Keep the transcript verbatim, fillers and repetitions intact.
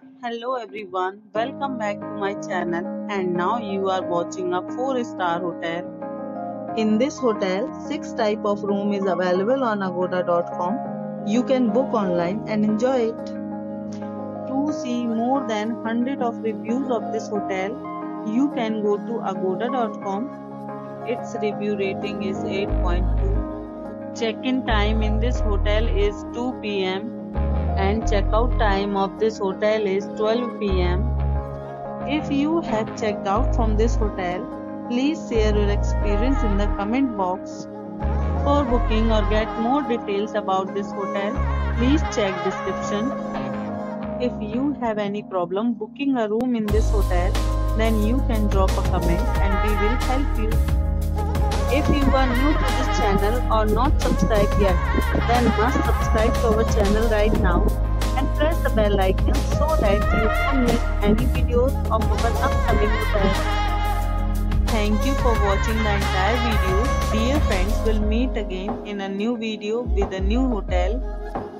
Hello everyone, welcome back to my channel and now you are watching a four star hotel. In this hotel, six type of room is available on agoda dot com. You can book online and enjoy it. To see more than one hundred of reviews of this hotel, you can go to agoda dot com. Its review rating is eight point two. Check-in time in this hotel is two p m and checkout time of this hotel is twelve p m If you have checked out from this hotel, please share your experience in the comment box. For booking or get more details about this hotel, please check description. If you have any problem booking a room in this hotel, then you can drop a comment and we will help you. If you are new to this channel or not subscribed yet, then must subscribe to our channel right now and press the bell icon so that you don't miss any videos of our upcoming hotel. Thank you for watching the entire video. Dear friends, we'll meet again in a new video with a new hotel.